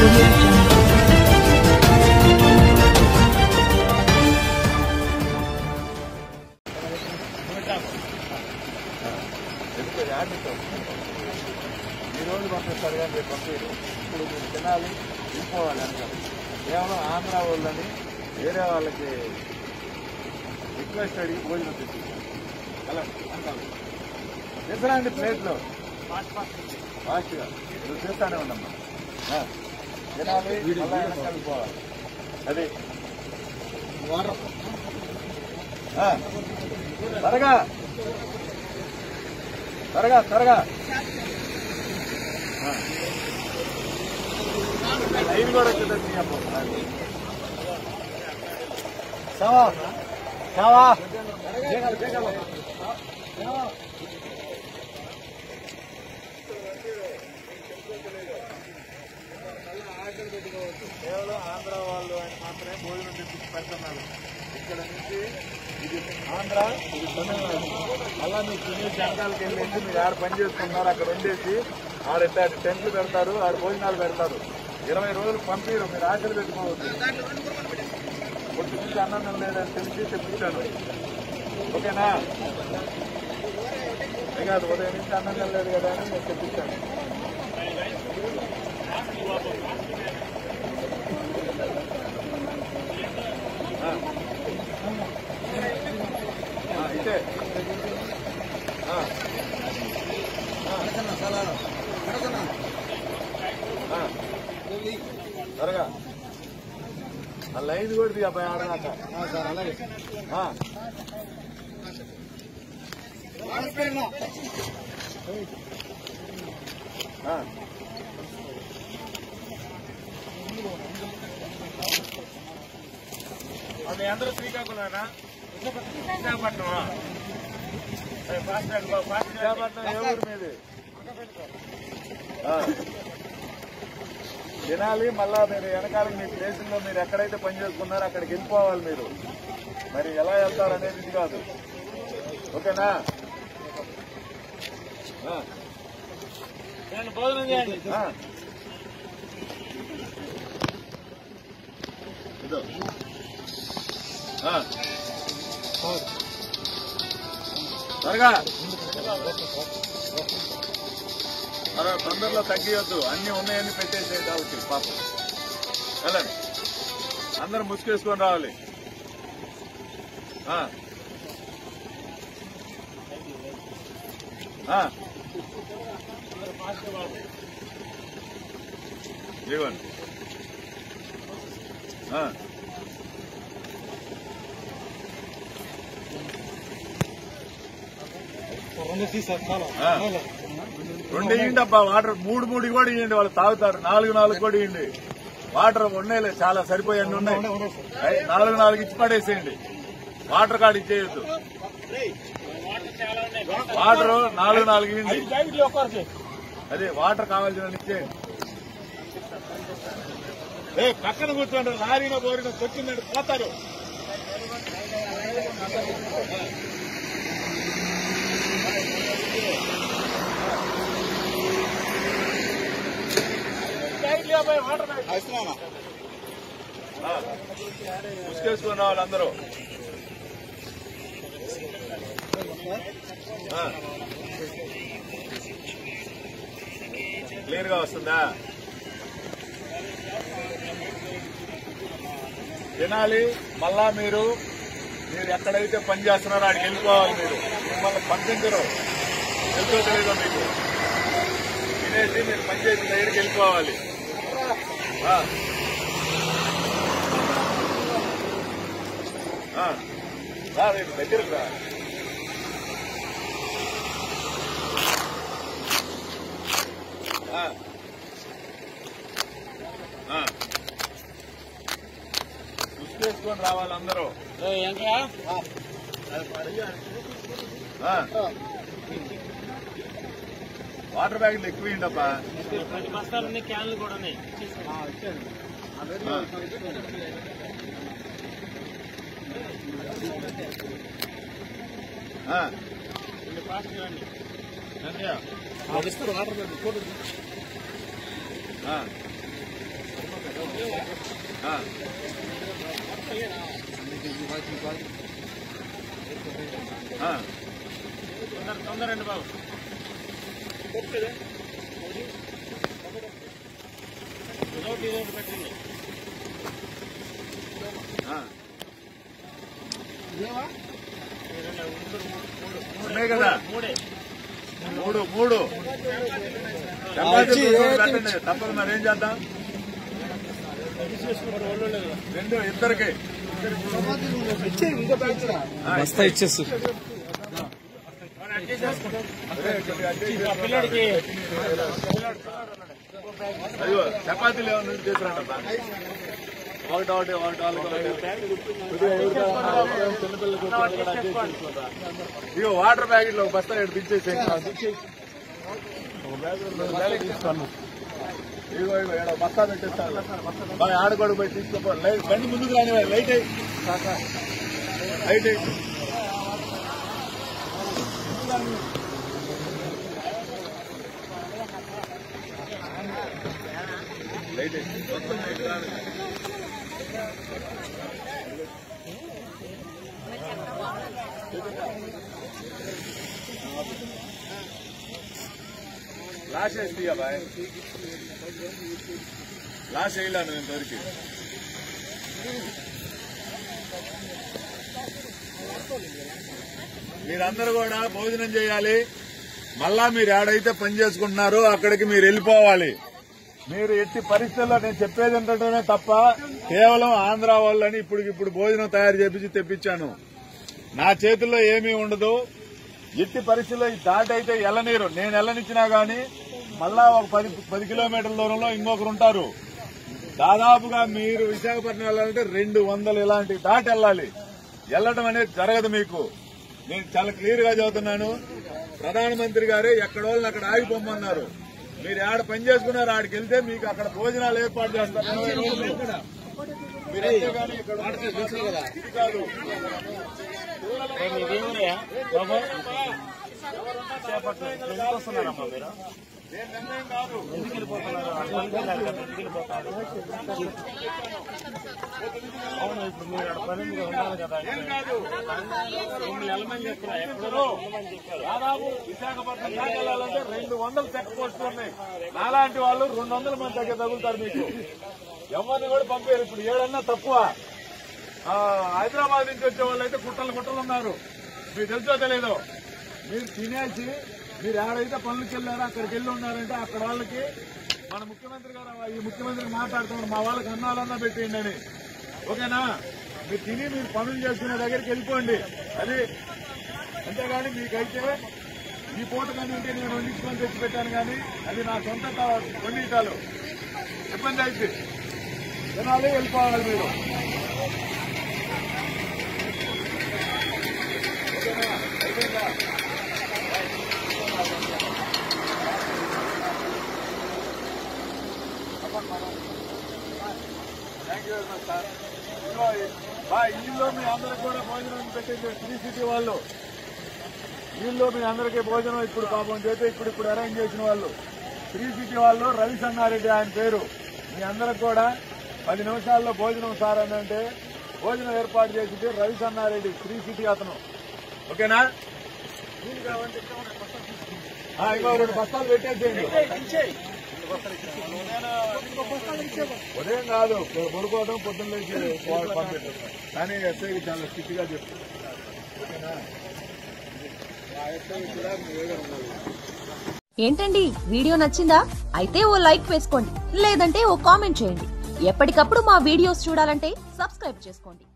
audio jungle. ఈ రోజు పంపిస్తారు కానీ రేపు పంపించారు. ఇప్పుడు మీరు తినాలి, తీసుకోవాలి అంటారు. కేవలం ఆంధ్ర వాళ్ళని వేరే వాళ్ళకి రిక్వెస్ట్ అడిగి భోజనం తెప్పించారు అలా అంటారు. తీసుకురండి ప్లేట్లో ఫాస్ట్గా నువ్వు చేస్తానే ఉండమ్మా. తినాలి, కలిపోవాలి. అది త్వరగా త్వరగా త్వరగా లైన్ కూడా వచ్చిందండి. చావా చావా కేవలం ఆంధ్ర వాళ్ళు ఆయన మాత్రమే భోజనం తెప్పించి పెడుతున్నారు. ఇక్కడ నుంచి ఇది ఆంధ్ర, ఇది తమిళనాడు. అలా మీరు తినే జంగాలకి వెళ్ళేసి మీరు ఆడ పని చేసుకుంటున్నారు. అక్కడ ఉండేసి ఆడ టెంట్లు పెడతారు, ఆడ భోజనాలు పెడతారు. 20 రోజులు పంపిరు. మీరు ఆశలు పెట్టుకోవద్దు. పొద్దు నుంచి అన్నం లేదని తెలిసి తెప్పించాను. ఓకేనా? కాదు, ఉదయం నుంచి అన్నం లేదు కదా అని నేను తెప్పించాను. ఇదే త్వరగా ఆ లైన్ కూడా దిగా అబ్బాయి ఆడదాకా. అలాగే మీ అందరూ శ్రీకాకుళమేనా? విశాఖపట్నమా? విశాఖపట్నం ఏ ఊరు మీది? తినాలి. మళ్ళా మీరు వెనకాల మీ ప్లేసుల్లో మీరు ఎక్కడైతే పని చేసుకున్నారో అక్కడికి వెళ్ళిపోవాలి. మీరు మరి ఎలా వెళ్తారు అనేది ఇది కాదు. ఓకేనా? భోజనం చేయండి. ఇదో త్వరగా తొందరలో తగ్గియొద్దు. అన్ని ఉన్నాయని పెట్టేసే కాబట్టి పాపం. వెళ్ళండి, అందరూ ముసుకేసుకొని రావాలి. ఇవ్వండి. రెండు ఇవ్వండి అబ్బా. వాటర్ 3 కూడా ఇవ్వండి. వాళ్ళు తాగుతారు. 4 కూడా ఇవ్వండి. వాటర్ ఉన్నాయిలే, చాలా సరిపోయి అన్ని ఉన్నాయి. 4 ఇచ్చి పడేసేయండి. వాటర్ కార్డు ఇచ్చేయద్దు. వాటర్ 4 ఇవ్వండి. అదే వాటర్ కావాల్సిన ఇచ్చేయండి. పక్కన కూర్చోండి. లారీలో బోరిన కొట్టిందంటే పోతారు. ముసుకేసుకున్న వాళ్ళందరూ క్లియర్ గా వస్తుందా? తినాలి. మళ్ళా మీరు ఎక్కడైతే పని చేస్తున్నారో ఆడికి వెళ్ళిపోవాలి. మీరు మిమ్మల్ని పంపించరు. తెలుసో తెలీదో మీకు. తినేసి మీరు పని చేసిన దగ్గరికి వెళ్ళిపోవాలి. దగ్గరకు రా. చూసుకొని రావాలి అందరూ. వాటర్ బ్యాగులు ఎక్కువ ఇండబ్బా. 10 బస్తాలు క్యాన్లు కూడా ఉన్నాయి. వాటర్ తొందరండి బాబు. ఇదొకటి పెట్టండి. ఉన్నాయి కదా మూడు తప్పదు. మరి ఏం చేద్దాం? రెండు ఇద్దరికి బస్తా ఇచ్చేసి పిల్లడికి అయ్యో చపాతీలు ఏమన్నా చేసినట్ట ఒకటి ఇగో వాటర్ ప్యాకెట్లు ఒక బస్తా దించేసి ఇగో బస్తా పెట్టేస్తాను. బాగా ఆడగొడు పోయి తీసుకో. బండి ముందుకు రాని లైట్ అయ్యి లాస్ట్ వేస్తా బాయ్. లాస్ట్ వేయలేను నేను దొరికి. మీరందరూ కూడా భోజనం చేయాలి. మళ్ళా మీరు ఏడైతే పని చేసుకుంటున్నారో అక్కడికి మీరు వెళ్ళిపోవాలి. మీరు ఎట్టి పరిస్థితుల్లో నేను చెప్పేది ఏంటంటేనే తప్ప కేవలం ఆంధ్ర వాళ్ళని ఇప్పుడు భోజనం తయారు చేపించి తెప్పించాను. నా చేతుల్లో ఏమీ ఉండదు. ఎట్టి పరిస్థితుల్లో ఈ దాటైతే ఎల్లనీరు. నేను ఎల్లనిచ్చినా గానీ మళ్ళా ఒక 10 కిలోమీటర్ల దూరంలో ఇంకొకరు ఉంటారు. దాదాపుగా మీరు విశాఖపట్నం వెళ్ళాలంటే 200 ఇలాంటి దాటి వెళ్ళాలి. వెళ్ళడం అనేది జరగదు మీకు. నేను చాలా క్లియర్ గా చెబుతున్నాను. ప్రధానమంత్రి గారే ఎక్కడ వాళ్ళని అక్కడ ఆగిపోమన్నారు. మీరు ఆడ పని చేసుకున్నారు. ఆడికి వెళ్తే మీకు అక్కడ భోజనాలు ఏర్పాటు చేస్తారు. 20 రోజులు మీరు అంతేగాని ఇక్కడ ఇది కాదు. వస్తున్నారమ్మా మీరు ఎందుకు వెళ్ళిపోతున్నారు? అవును, ఇప్పుడు మీరు పని ఉండాలి కదా. మిమ్మల్ని వెళ్ళమని చెప్తున్నా. ఎక్కడో దాదాపు విశాఖపట్నం వెళ్ళాలంటే 200 చెక్ పోస్టులు ఉన్నాయి. నాలాంటి వాళ్ళు 200 మంది దగ్గర తగులుతారు. మీకు ఎవరిని కూడా పంపారు. ఇప్పుడు 7 అన్నా తక్కువ. హైదరాబాద్ నుంచి వచ్చే వాళ్ళు అయితే కుట్టలు ఉన్నారు. మీకు తెలుసో తెలీదు. మీరు తినేసి మీరు ఎక్కడైతే పనులకు వెళ్ళారో అక్కడికి వెళ్ళి ఉన్నారంటే అక్కడ వాళ్ళకి మన ముఖ్యమంత్రి గారు ఈ ముఖ్యమంత్రికి మాట్లాడుతున్నారు. మా వాళ్ళకి అన్నాలన్నా పెట్టేయండి అని. ఓకేనా? మీరు తిని మీరు పనులు చేసుకునే దగ్గరికి వెళ్ళిపోండి. అది అంతేగాని మీకైతే ఈ పూట కానీ ఉంటే నేను వండించుకొని తెచ్చి పెట్టాను కానీ అది నా సొంత వండించాలు. ఇబ్బంది అయితే తినాలి, వెళ్ళిపోవాలి మీరు. ఓకేనా? అయిపోయిందా? Thank you very much sir. ఇల్లు మీ అందరికి కూడా భోజనం పెట్టింది శ్రీ సిటీ వాళ్ళు. ఇల్లు మీ అందరికీ భోజనం ఇప్పుడు పాపం చేస్తే ఇప్పుడు అరేంజ్ చేసిన వాళ్ళు శ్రీ సిటీ వాళ్ళు. రవి సన్నారెడ్డి ఆయన పేరు. మీ అందరికి కూడా 10 నిమిషాల్లో భోజనం సార్ అని అంటే భోజనం ఏర్పాటు చేసింది రవి సన్నారెడ్డి, శ్రీ సిటీ అతను. ఓకేనా? ఇంకో 2 బస్తాలు పెట్టేసేయండి. ఉదయం కాదు పడుకోవడం, పొద్దున్న లేచి పంపించారు. కానీ ఎస్ఐకి చాలా స్ట్రిక్ట్ గా చెప్తారు. ఏంటండి, వీడియో నచ్చిందా? అయితే ఓ లైక్ వేసుకోండి, లేదంటే ఓ కామెంట్ చేయండి. ఎప్పటికప్పుడు మా వీడియోస్ చూడాలంటే సబ్స్క్రైబ్ చేసుకోండి.